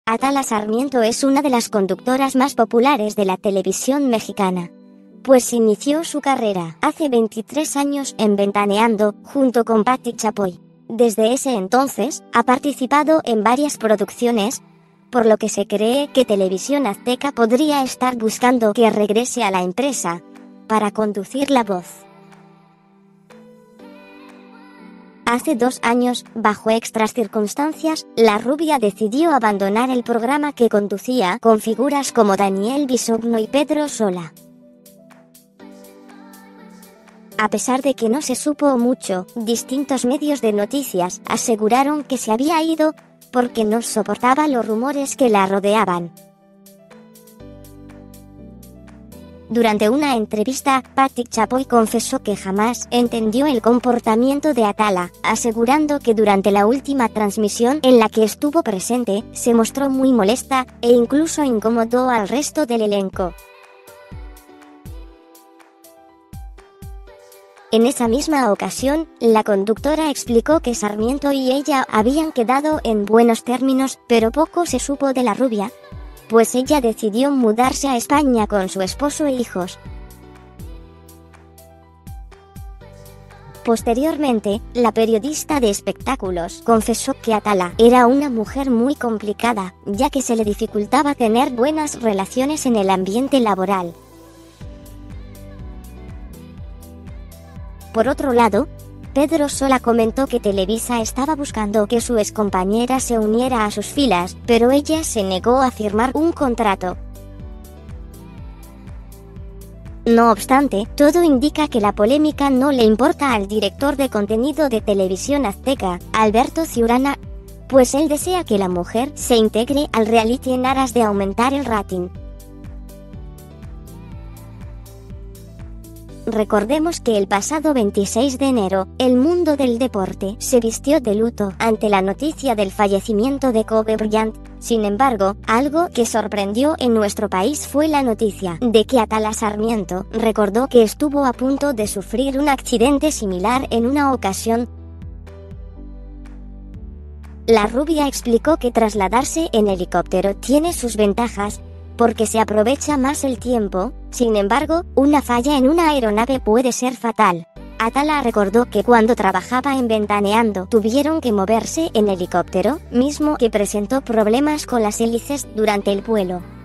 Atala Sarmiento es una de las conductoras más populares de la televisión mexicana, pues inició su carrera hace 23 años en Ventaneando, junto con Pati Chapoy. Desde ese entonces, ha participado en varias producciones, por lo que se cree que Televisión Azteca podría estar buscando que regrese a la empresa para conducir La Voz. Hace 2 años, bajo extras circunstancias, la rubia decidió abandonar el programa que conducía con figuras como Daniel Bisogno y Pedro Sola. A pesar de que no se supo mucho, distintos medios de noticias aseguraron que se había ido porque no soportaba los rumores que la rodeaban. Durante una entrevista, Pati Chapoy confesó que jamás entendió el comportamiento de Atala, asegurando que durante la última transmisión en la que estuvo presente, se mostró muy molesta e incluso incomodó al resto del elenco. En esa misma ocasión, la conductora explicó que Sarmiento y ella habían quedado en buenos términos, pero poco se supo de la rubia, pues ella decidió mudarse a España con su esposo e hijos. Posteriormente, la periodista de espectáculos confesó que Atala era una mujer muy complicada, ya que se le dificultaba tener buenas relaciones en el ambiente laboral. Por otro lado, Pedro Sola comentó que Televisa estaba buscando que su excompañera se uniera a sus filas, pero ella se negó a firmar un contrato. No obstante, todo indica que la polémica no le importa al director de contenido de Televisión Azteca, Alberto Ciurana, pues él desea que la mujer se integre al reality en aras de aumentar el rating. Recordemos que el pasado 26 de enero, el mundo del deporte se vistió de luto ante la noticia del fallecimiento de Kobe Bryant. Sin embargo, algo que sorprendió en nuestro país fue la noticia de que Atala Sarmiento recordó que estuvo a punto de sufrir un accidente similar en una ocasión. La rubia explicó que trasladarse en helicóptero tiene sus ventajas, porque se aprovecha más el tiempo. Sin embargo, una falla en una aeronave puede ser fatal. Atala recordó que cuando trabajaba en Ventaneando tuvieron que moverse en helicóptero, mismo que presentó problemas con las hélices durante el vuelo.